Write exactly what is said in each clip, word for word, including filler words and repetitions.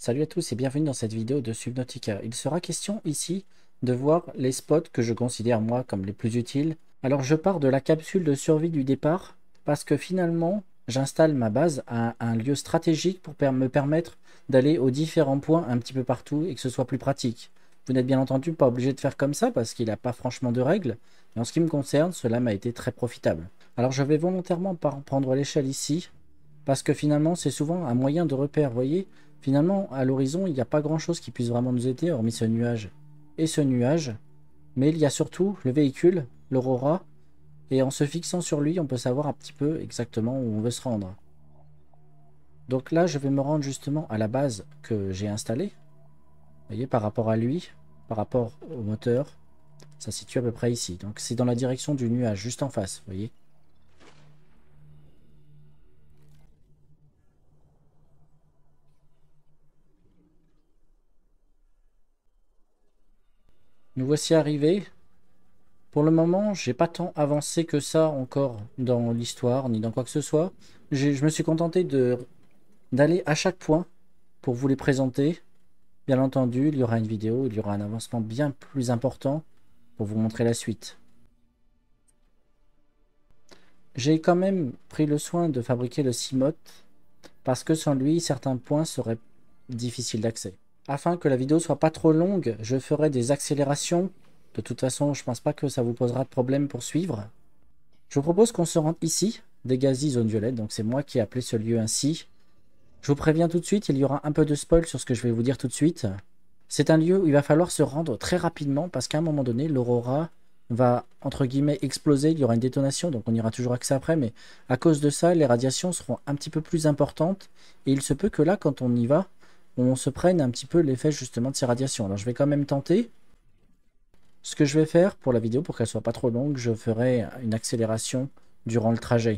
Salut à tous et bienvenue dans cette vidéo de Subnautica. Il sera question ici de voir les spots que je considère moi comme les plus utiles. Alors je pars de la capsule de survie du départ parce que finalement j'installe ma base à un lieu stratégique pour me permettre d'aller aux différents points un petit peu partout et que ce soit plus pratique. Vous n'êtes bien entendu pas obligé de faire comme ça parce qu'il n'a pas franchement de règles, mais en ce qui me concerne cela m'a été très profitable. Alors je vais volontairement prendre l'échelle ici parce que finalement c'est souvent un moyen de repère, vous voyez. Finalement, à l'horizon, il n'y a pas grand-chose qui puisse vraiment nous aider, hormis ce nuage et ce nuage. Mais il y a surtout le véhicule, l'Aurora, et en se fixant sur lui, on peut savoir un petit peu exactement où on veut se rendre. Donc là, je vais me rendre justement à la base que j'ai installée. Vous voyez, par rapport à lui, par rapport au moteur, ça se situe à peu près ici. Donc c'est dans la direction du nuage, juste en face, vous voyez. Nous voici arrivés. Pour le moment, j'ai pas tant avancé que ça encore dans l'histoire, ni dans quoi que ce soit. Je me suis contenté de d'aller à chaque point pour vous les présenter. Bien entendu, il y aura une vidéo, il y aura un avancement bien plus important pour vous montrer la suite. J'ai quand même pris le soin de fabriquer le Cimote parce que sans lui, certains points seraient difficiles d'accès. Afin que la vidéo soit pas trop longue, je ferai des accélérations. De toute façon, je pense pas que ça vous posera de problème pour suivre. Je vous propose qu'on se rende ici, Dégasi zone violette, donc c'est moi qui ai appelé ce lieu ainsi. Je vous préviens tout de suite, il y aura un peu de spoil sur ce que je vais vous dire tout de suite. C'est un lieu où il va falloir se rendre très rapidement parce qu'à un moment donné, l'Aurora va, entre guillemets, exploser, il y aura une détonation, donc on ira toujours accès après, mais à cause de ça, les radiations seront un petit peu plus importantes et il se peut que là, quand on y va, on se prenne un petit peu l'effet justement de ces radiations. Alors je vais quand même tenter. Ce que je vais faire pour la vidéo, pour qu'elle soit pas trop longue, je ferai une accélération durant le trajet.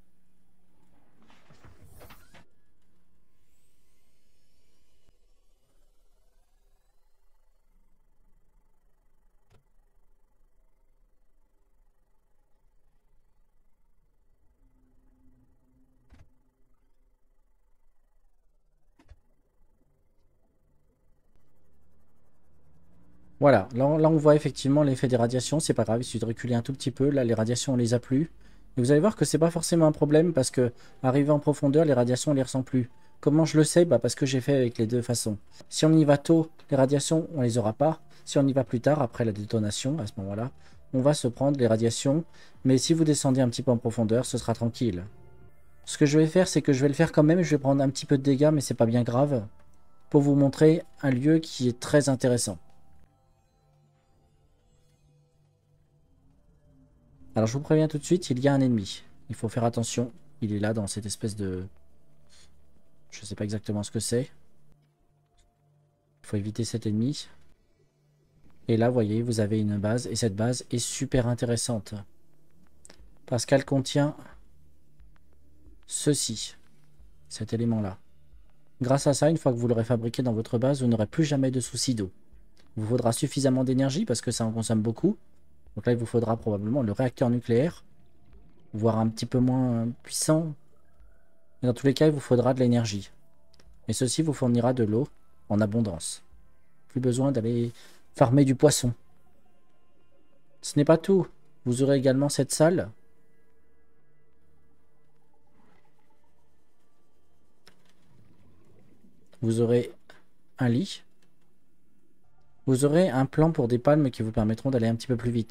Voilà, là, là on voit effectivement l'effet des radiations, c'est pas grave, il suffit de reculer un tout petit peu, là les radiations on les a plus. Et vous allez voir que c'est pas forcément un problème parce que arrivé en profondeur, les radiations on les ressent plus. Comment je le sais? Bah parce que j'ai fait avec les deux façons. Si on y va tôt, les radiations on les aura pas. Si on y va plus tard, après la détonation, à ce moment-là, on va se prendre les radiations. Mais si vous descendez un petit peu en profondeur, ce sera tranquille. Ce que je vais faire, c'est que je vais le faire quand même, je vais prendre un petit peu de dégâts, mais c'est pas bien grave, pour vous montrer un lieu qui est très intéressant. Alors je vous préviens tout de suite, il y a un ennemi. Il faut faire attention. Il est là dans cette espèce de... Je ne sais pas exactement ce que c'est. Il faut éviter cet ennemi. Et là, vous voyez, vous avez une base. Et cette base est super intéressante. Parce qu'elle contient ceci. Cet élément-là. Grâce à ça, une fois que vous l'aurez fabriqué dans votre base, vous n'aurez plus jamais de soucis d'eau. Il vous faudra suffisamment d'énergie parce que ça en consomme beaucoup. Donc là, il vous faudra probablement le réacteur nucléaire, voire un petit peu moins puissant. Mais dans tous les cas, il vous faudra de l'énergie. Et ceci vous fournira de l'eau en abondance. Plus besoin d'aller farmer du poisson. Ce n'est pas tout. Vous aurez également cette salle. Vous aurez un lit. Vous aurez un plan pour des palmes qui vous permettront d'aller un petit peu plus vite.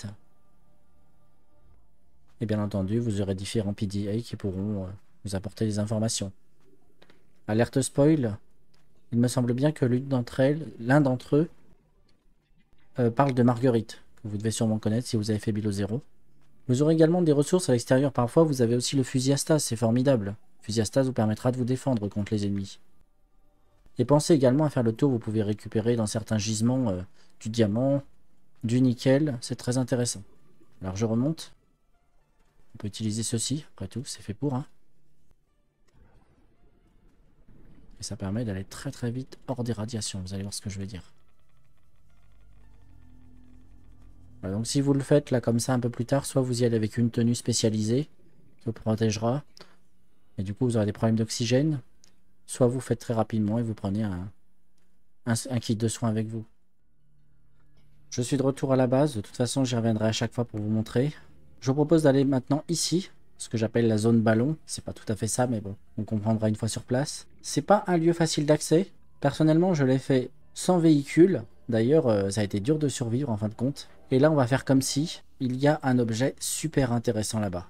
Et bien entendu, vous aurez différents P D A qui pourront euh, vous apporter des informations. Alerte spoil. Il me semble bien que l'une d'entre elles, l'un d'entre eux, euh, parle de Marguerite, que vous devez sûrement connaître si vous avez fait Bilo zéro. Vous aurez également des ressources à l'extérieur. Parfois, vous avez aussi le fusil à stase, c'est formidable. Le fusil à stase vous permettra de vous défendre contre les ennemis. Et pensez également à faire le tour, vous pouvez récupérer dans certains gisements euh, du diamant, du nickel, c'est très intéressant. Alors je remonte. On peut utiliser ceci, après tout, c'est fait pour. Hein. Et ça permet d'aller très très vite hors des radiations, vous allez voir ce que je veux dire. Voilà, donc si vous le faites là comme ça un peu plus tard, soit vous y allez avec une tenue spécialisée qui vous protégera, et du coup vous aurez des problèmes d'oxygène, soit vous faites très rapidement et vous prenez un, un, un kit de soins avec vous. Je suis de retour à la base, de toute façon j'y reviendrai à chaque fois pour vous montrer. Je vous propose d'aller maintenant ici, ce que j'appelle la zone ballon. C'est pas tout à fait ça, mais bon, on comprendra une fois sur place. C'est pas un lieu facile d'accès. Personnellement, je l'ai fait sans véhicule. D'ailleurs, euh, ça a été dur de survivre en fin de compte. Et là, on va faire comme si il y a un objet super intéressant là-bas.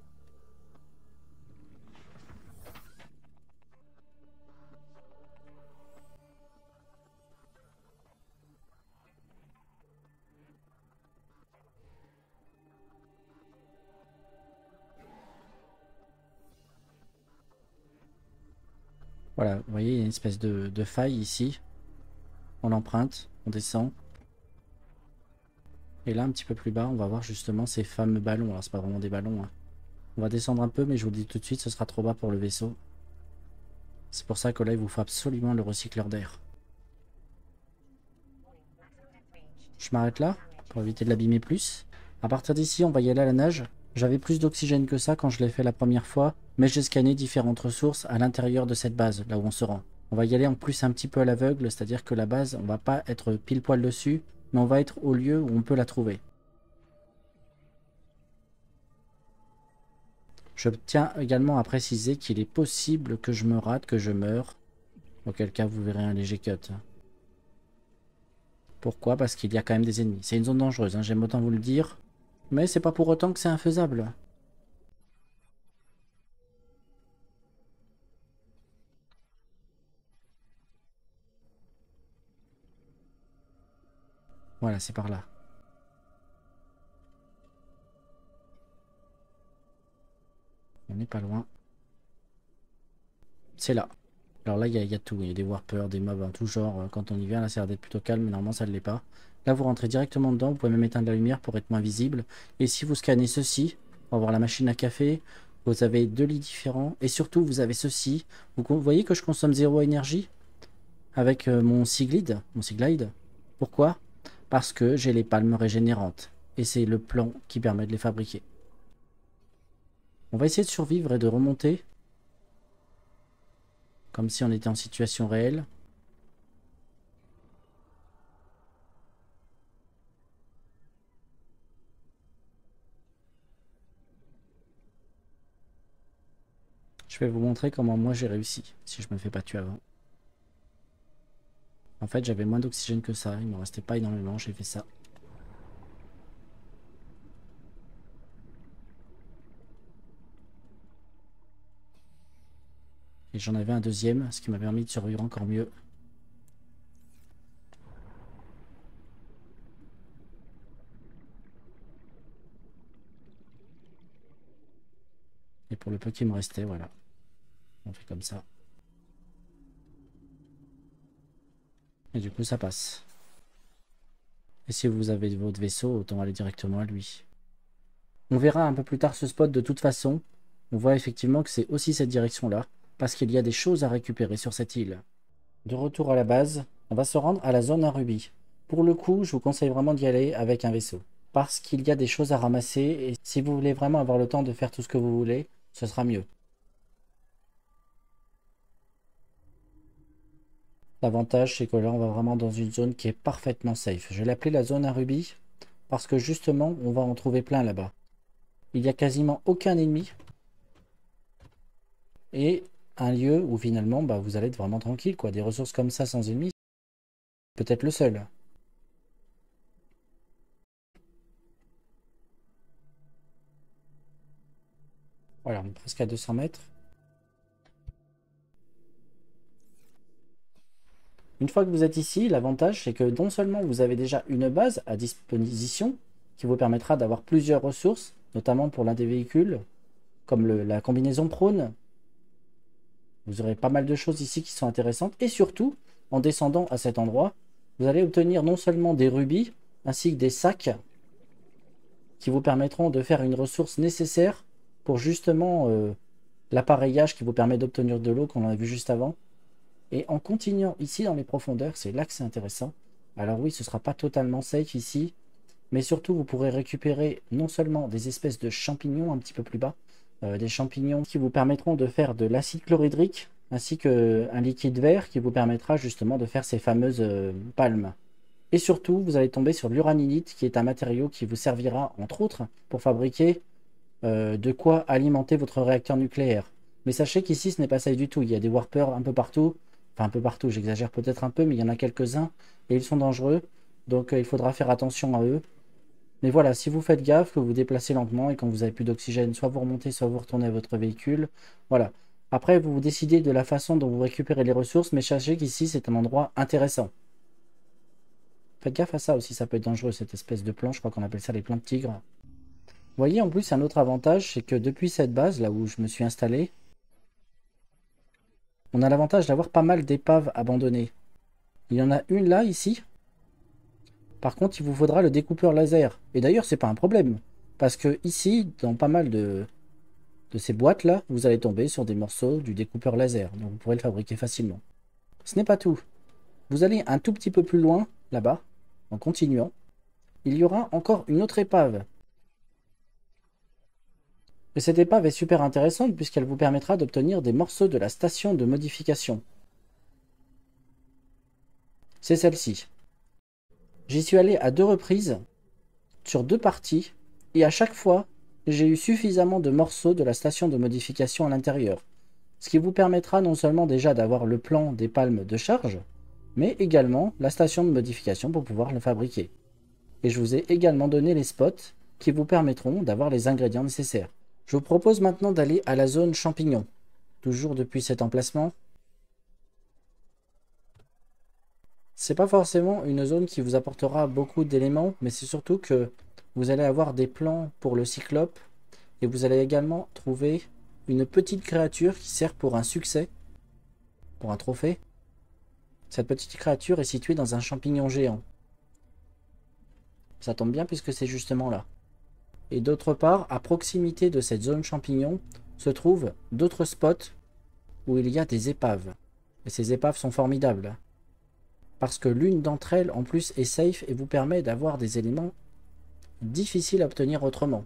Voilà, vous voyez, il y a une espèce de, de faille ici. On emprunte, on descend. Et là, un petit peu plus bas, on va voir justement ces fameux ballons. Alors, c'est pas vraiment des ballons, hein. On va descendre un peu, mais je vous le dis tout de suite, ce sera trop bas pour le vaisseau. C'est pour ça que là, il vous faut absolument le recycleur d'air. Je m'arrête là, pour éviter de l'abîmer plus. À partir d'ici, on va y aller à la nage. J'avais plus d'oxygène que ça quand je l'ai fait la première fois, mais j'ai scanné différentes ressources à l'intérieur de cette base, là où on se rend. On va y aller en plus un petit peu à l'aveugle, c'est-à-dire que la base, on va pas être pile poil dessus, mais on va être au lieu où on peut la trouver. Je tiens également à préciser qu'il est possible que je me rate, que je meure, auquel cas vous verrez un léger cut. Pourquoi? Parce qu'il y a quand même des ennemis. C'est une zone dangereuse, hein, j'aime autant vous le dire, mais c'est pas pour autant que c'est infaisable. Voilà, c'est par là. On n'est pas loin. C'est là. Alors là, il y, y a tout. Il y a des warpers, des mobs en tout genre. Quand on y vient, là, ça a l'air d'être plutôt calme, mais normalement, ça ne l'est pas. Là, vous rentrez directement dedans. Vous pouvez même éteindre la lumière pour être moins visible. Et si vous scannez ceci, on va voir la machine à café. Vous avez deux lits différents. Et surtout, vous avez ceci. Vous voyez que je consomme zéro énergie avec euh, mon Seaglide, mon Seaglide. Pourquoi? Parce que j'ai les palmes régénérantes. Et c'est le plan qui permet de les fabriquer. On va essayer de survivre et de remonter. Comme si on était en situation réelle. Je vais vous montrer comment moi j'ai réussi, si je me fais pas tuer avant. En fait, j'avais moins d'oxygène que ça, il me restait pas énormément, j'ai fait ça. Et j'en avais un deuxième, ce qui m'a permis de survivre encore mieux. Et pour le peu qui me restait, voilà. On fait comme ça. Et du coup, ça passe. Et si vous avez votre vaisseau, autant aller directement à lui. On verra un peu plus tard ce spot de toute façon. On voit effectivement que c'est aussi cette direction-là, parce qu'il y a des choses à récupérer sur cette île. De retour à la base, on va se rendre à la zone à rubis. Pour le coup, je vous conseille vraiment d'y aller avec un vaisseau, parce qu'il y a des choses à ramasser, et si vous voulez vraiment avoir le temps de faire tout ce que vous voulez, ce sera mieux. L'avantage, c'est que là, on va vraiment dans une zone qui est parfaitement safe. Je l'ai appelée la zone à rubis, parce que justement, on va en trouver plein là-bas. Il n'y a quasiment aucun ennemi, et un lieu où finalement, bah, vous allez être vraiment tranquille, quoi. Des ressources comme ça sans ennemis, peut-être le seul. Voilà, on est presque à deux cents mètres. Une fois que vous êtes ici, l'avantage c'est que non seulement vous avez déjà une base à disposition qui vous permettra d'avoir plusieurs ressources, notamment pour l'un des véhicules, comme le, la combinaison prône. Vous aurez pas mal de choses ici qui sont intéressantes. Et surtout, en descendant à cet endroit, vous allez obtenir non seulement des rubis, ainsi que des sacs qui vous permettront de faire une ressource nécessaire pour justement euh, l'appareillage qui vous permet d'obtenir de l'eau qu'on a vu juste avant. Et en continuant ici dans les profondeurs, c'est là que c'est intéressant. Alors oui, ce ne sera pas totalement safe ici, mais surtout vous pourrez récupérer non seulement des espèces de champignons un petit peu plus bas, euh, des champignons qui vous permettront de faire de l'acide chlorhydrique, ainsi qu'un liquide vert qui vous permettra justement de faire ces fameuses euh, palmes. Et surtout, vous allez tomber sur l'uraninite, qui est un matériau qui vous servira, entre autres, pour fabriquer euh, de quoi alimenter votre réacteur nucléaire. Mais sachez qu'ici, ce n'est pas ça du tout. Il y a des warpers un peu partout. Enfin, un peu partout, j'exagère peut-être un peu, mais il y en a quelques-uns. Et ils sont dangereux. Donc, euh, il faudra faire attention à eux. Mais voilà, si vous faites gaffe, que vous vous déplacez lentement et quand vous avez plus d'oxygène, soit vous remontez, soit vous retournez à votre véhicule. Voilà. Après, vous vous décidez de la façon dont vous récupérez les ressources, mais sachez qu'ici, c'est un endroit intéressant. Faites gaffe à ça aussi, ça peut être dangereux, cette espèce de plan, je crois qu'on appelle ça les plans de tigre. Vous voyez, en plus, un autre avantage, c'est que depuis cette base, là où je me suis installé, on a l'avantage d'avoir pas mal d'épaves abandonnées. Il y en a une là, ici. Par contre, il vous faudra le découpeur laser. Et d'ailleurs, c'est pas un problème. Parce que ici, dans pas mal de, de ces boîtes-là, vous allez tomber sur des morceaux du découpeur laser. Donc vous pourrez le fabriquer facilement. Ce n'est pas tout. Vous allez un tout petit peu plus loin, là-bas, en continuant. Il y aura encore une autre épave. Et cette épave est super intéressante puisqu'elle vous permettra d'obtenir des morceaux de la station de modification. C'est celle-ci. J'y suis allé à deux reprises, sur deux parties, et à chaque fois, j'ai eu suffisamment de morceaux de la station de modification à l'intérieur. Ce qui vous permettra non seulement déjà d'avoir le plan des palmes de charge, mais également la station de modification pour pouvoir le fabriquer. Et je vous ai également donné les spots qui vous permettront d'avoir les ingrédients nécessaires. Je vous propose maintenant d'aller à la zone champignon, toujours depuis cet emplacement. C'est pas forcément une zone qui vous apportera beaucoup d'éléments, mais c'est surtout que vous allez avoir des plans pour le cyclope et vous allez également trouver une petite créature qui sert pour un succès, pour un trophée. Cette petite créature est située dans un champignon géant. Ça tombe bien puisque c'est justement là. Et d'autre part, à proximité de cette zone champignon, se trouvent d'autres spots où il y a des épaves. Et ces épaves sont formidables. Parce que l'une d'entre elles, en plus, est safe et vous permet d'avoir des éléments difficiles à obtenir autrement.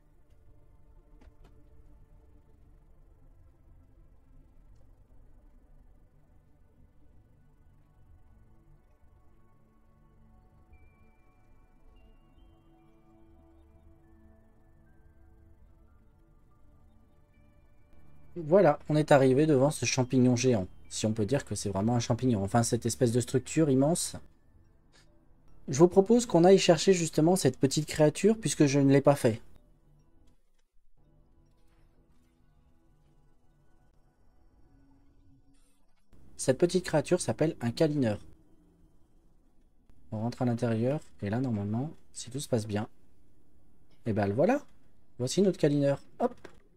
Voilà, on est arrivé devant ce champignon géant. Si on peut dire que c'est vraiment un champignon. Enfin, cette espèce de structure immense. Je vous propose qu'on aille chercher justement cette petite créature puisque je ne l'ai pas fait. Cette petite créature s'appelle un câlineur. On rentre à l'intérieur et là normalement, si tout se passe bien, et ben voilà. Voici notre câlineur. Hop.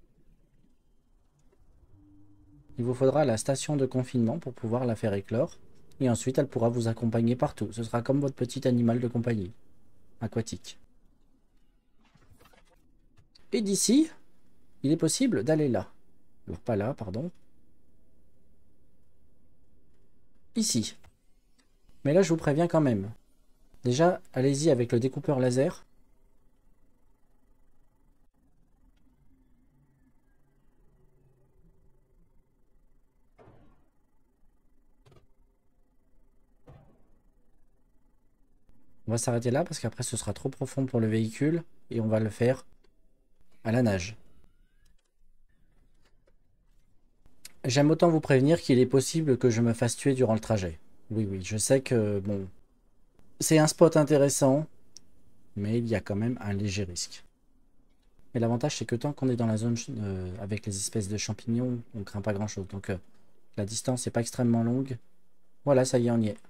Il vous faudra la station de confinement pour pouvoir la faire éclore. Et ensuite, elle pourra vous accompagner partout. Ce sera comme votre petit animal de compagnie. Aquatique. Et d'ici, il est possible d'aller là. Alors pas là, pardon. Ici. Mais là, je vous préviens quand même. Déjà, allez-y avec le découpeur laser. On va s'arrêter là parce qu'après ce sera trop profond pour le véhicule et on va le faire à la nage. J'aime autant vous prévenir qu'il est possible que je me fasse tuer durant le trajet. Oui, oui, je sais que, bon, c'est un spot intéressant, mais il y a quand même un léger risque. Mais l'avantage, c'est que tant qu'on est dans la zone euh, avec les espèces de champignons, on craint pas grand-chose. Donc, euh, la distance n'est pas extrêmement longue. Voilà, ça y est, on y est.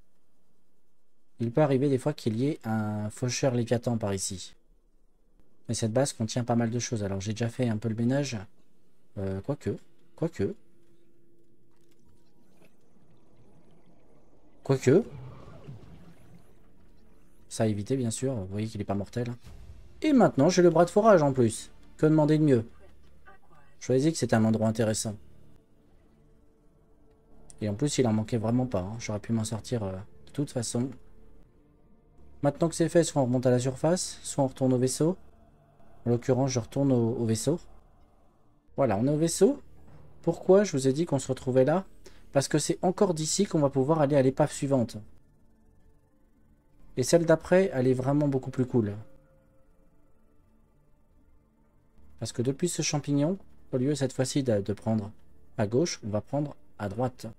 Il peut arriver des fois qu'il y ait un faucheur léviathan par ici. Mais cette base contient pas mal de choses. Alors, j'ai déjà fait un peu le ménage. Euh, quoique, quoique. Quoique. Ça a évité, bien sûr. Vous voyez qu'il n'est pas mortel. Et maintenant, j'ai le bras de forage en plus. Que demander de mieux? Choisis que c'était un endroit intéressant. Et en plus, il en manquait vraiment pas. Hein. J'aurais pu m'en sortir euh, de toute façon. Maintenant que c'est fait, soit on remonte à la surface, soit on retourne au vaisseau. En l'occurrence, je retourne au, au vaisseau. Voilà, on est au vaisseau. Pourquoi je vous ai dit qu'on se retrouvait là? Parce que c'est encore d'ici qu'on va pouvoir aller à l'épave suivante. Et celle d'après, elle est vraiment beaucoup plus cool. Parce que depuis ce champignon, au lieu cette fois-ci de, de prendre à gauche, on va prendre à droite.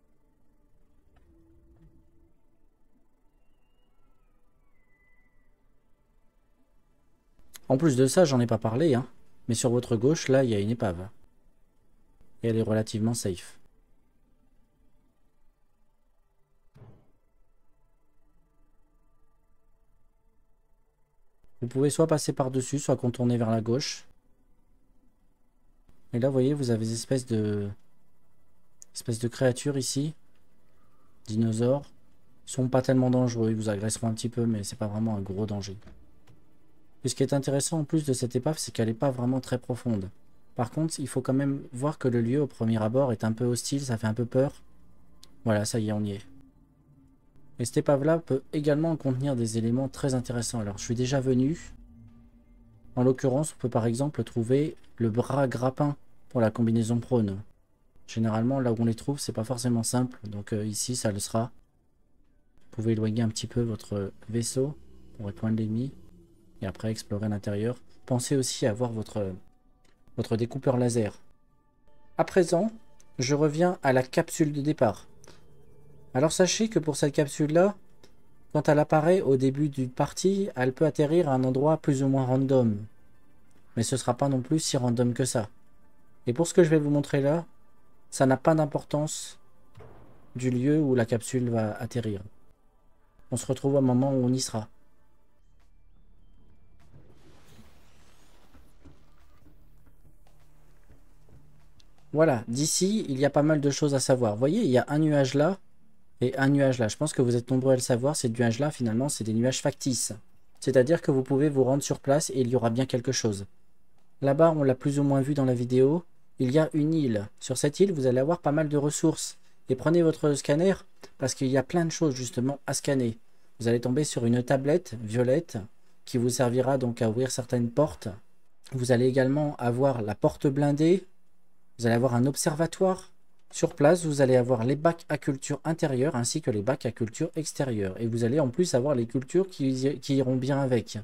En plus de ça, j'en ai pas parlé, hein. Mais sur votre gauche, là, il y a une épave. Et elle est relativement safe. Vous pouvez soit passer par-dessus, soit contourner vers la gauche. Et là, vous voyez, vous avez des espèces de... espèces de créatures ici. Dinosaures. Ils sont pas tellement dangereux, ils vous agresseront un petit peu, mais c'est pas vraiment un gros danger. Et ce qui est intéressant en plus de cette épave, c'est qu'elle n'est pas vraiment très profonde. Par contre, il faut quand même voir que le lieu au premier abord est un peu hostile, ça fait un peu peur. Voilà, ça y est, on y est. Et cette épave-là peut également contenir des éléments très intéressants. Alors, je suis déjà venu. En l'occurrence, on peut par exemple trouver le bras grappin pour la combinaison prône. Généralement, là où on les trouve, c'est pas forcément simple. Donc euh, ici, ça le sera. Vous pouvez éloigner un petit peu votre vaisseau pour étoindre l'ennemi. Et après, explorer l'intérieur. Pensez aussi à avoir votre, votre découpeur laser. À présent, je reviens à la capsule de départ. Alors sachez que pour cette capsule-là, quand elle apparaît au début d'une partie, elle peut atterrir à un endroit plus ou moins random. Mais ce ne sera pas non plus si random que ça. Et pour ce que je vais vous montrer là, ça n'a pas d'importance du lieu où la capsule va atterrir. On se retrouve au moment où on y sera. Voilà, d'ici, il y a pas mal de choses à savoir. Vous voyez, il y a un nuage là et un nuage là. Je pense que vous êtes nombreux à le savoir, ces nuages-là, finalement, c'est des nuages factices. C'est-à-dire que vous pouvez vous rendre sur place et il y aura bien quelque chose. Là-bas, on l'a plus ou moins vu dans la vidéo, il y a une île. Sur cette île, vous allez avoir pas mal de ressources. Et prenez votre scanner, parce qu'il y a plein de choses justement à scanner. Vous allez tomber sur une tablette violette qui vous servira donc à ouvrir certaines portes. Vous allez également avoir la porte blindée. Vous allez avoir un observatoire. Sur place, vous allez avoir les bacs à culture intérieure ainsi que les bacs à culture extérieure. Et vous allez en plus avoir les cultures qui, qui iront bien avec.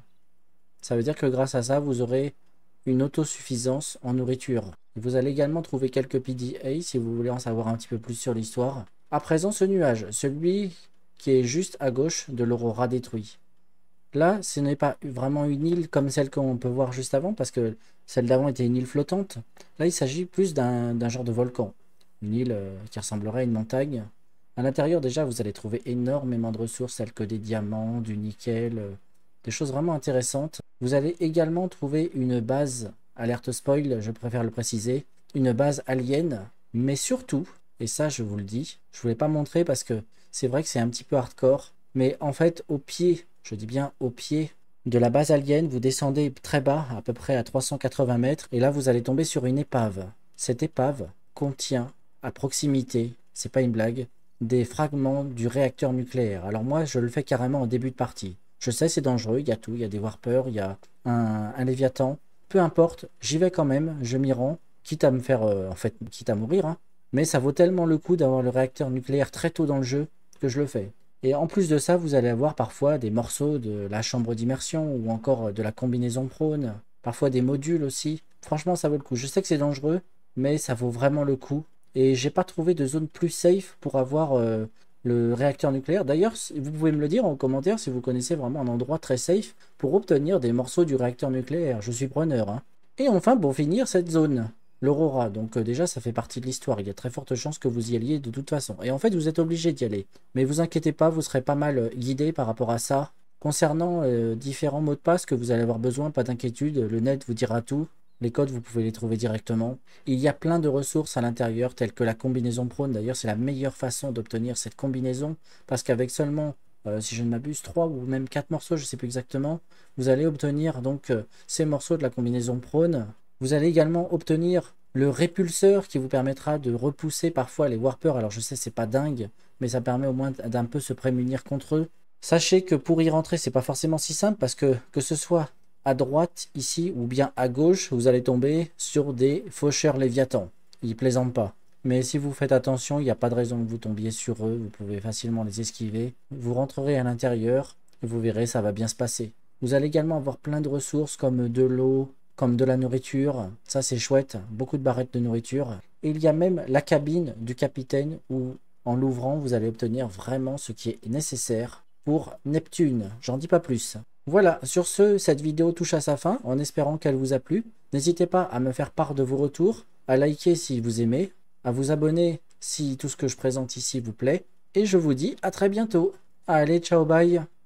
Ça veut dire que grâce à ça, vous aurez une autosuffisance en nourriture. Vous allez également trouver quelques P D A si vous voulez en savoir un petit peu plus sur l'histoire. À présent, ce nuage, celui qui est juste à gauche de l'aurora détruit. Là, ce n'est pas vraiment une île comme celle qu'on peut voir juste avant, parce que celle d'avant était une île flottante. Là, il s'agit plus d'un genre de volcan. Une île euh, qui ressemblerait à une montagne. À l'intérieur, déjà, vous allez trouver énormément de ressources, telles que des diamants, du nickel, euh, des choses vraiment intéressantes. Vous allez également trouver une base, alerte spoil, je préfère le préciser, une base alien, mais surtout, et ça je vous le dis, je ne voulais pas montrer parce que c'est vrai que c'est un petit peu hardcore, mais en fait, au pied, je dis bien au pied de la base alien, vous descendez très bas, à peu près à trois cent quatre-vingts mètres, et là vous allez tomber sur une épave. Cette épave contient à proximité, c'est pas une blague, des fragments du réacteur nucléaire. Alors moi, je le fais carrément en début de partie. Je sais, c'est dangereux, il y a tout, il y a des warpers, il y a un, un léviathan. Peu importe, j'y vais quand même, je m'y rends, quitte à me faire, euh, en fait, quitte à mourir, hein. Mais ça vaut tellement le coup d'avoir le réacteur nucléaire très tôt dans le jeu que je le fais. Et en plus de ça, vous allez avoir parfois des morceaux de la chambre d'immersion ou encore de la combinaison prône, parfois des modules aussi. Franchement, ça vaut le coup. Je sais que c'est dangereux, mais ça vaut vraiment le coup. Et j'ai pas trouvé de zone plus safe pour avoir euh, le réacteur nucléaire. D'ailleurs, vous pouvez me le dire en commentaire si vous connaissez vraiment un endroit très safe pour obtenir des morceaux du réacteur nucléaire. Je suis preneur, hein. Et enfin, pour finir, cette zone, l'Aurora. Donc euh, déjà, ça fait partie de l'histoire. Il y a très forte chance que vous y alliez de toute façon. Et en fait, vous êtes obligé d'y aller. Mais vous inquiétez pas, vous serez pas mal guidé par rapport à ça. Concernant euh, différents mots de passe que vous allez avoir besoin, pas d'inquiétude, le net vous dira tout. Les codes, vous pouvez les trouver directement. Il y a plein de ressources à l'intérieur, telles que la combinaison prône. D'ailleurs, c'est la meilleure façon d'obtenir cette combinaison, parce qu'avec seulement, euh, si je ne m'abuse, trois ou même quatre morceaux, je ne sais plus exactement, vous allez obtenir donc euh, ces morceaux de la combinaison prône. Vous allez également obtenir le répulseur qui vous permettra de repousser parfois les warpers. Alors je sais, c'est pas dingue, mais ça permet au moins d'un peu se prémunir contre eux. Sachez que pour y rentrer, c'est pas forcément si simple, parce que que ce soit à droite ici ou bien à gauche, vous allez tomber sur des faucheurs léviathans. ils plaisantent pas. Mais si vous faites attention, il n'y a pas de raison que vous tombiez sur eux, vous pouvez facilement les esquiver. Vous rentrerez à l'intérieur, et vous verrez, ça va bien se passer. Vous allez également avoir plein de ressources comme de l'eau, comme de la nourriture. Ça c'est chouette, beaucoup de barrettes de nourriture. Et il y a même la cabine du capitaine où, en l'ouvrant, vous allez obtenir vraiment ce qui est nécessaire pour Neptune. J'en dis pas plus. Voilà, sur ce, cette vidéo touche à sa fin, en espérant qu'elle vous a plu. N'hésitez pas à me faire part de vos retours, à liker si vous aimez, à vous abonner si tout ce que je présente ici vous plaît. Et je vous dis à très bientôt. Allez, ciao, bye.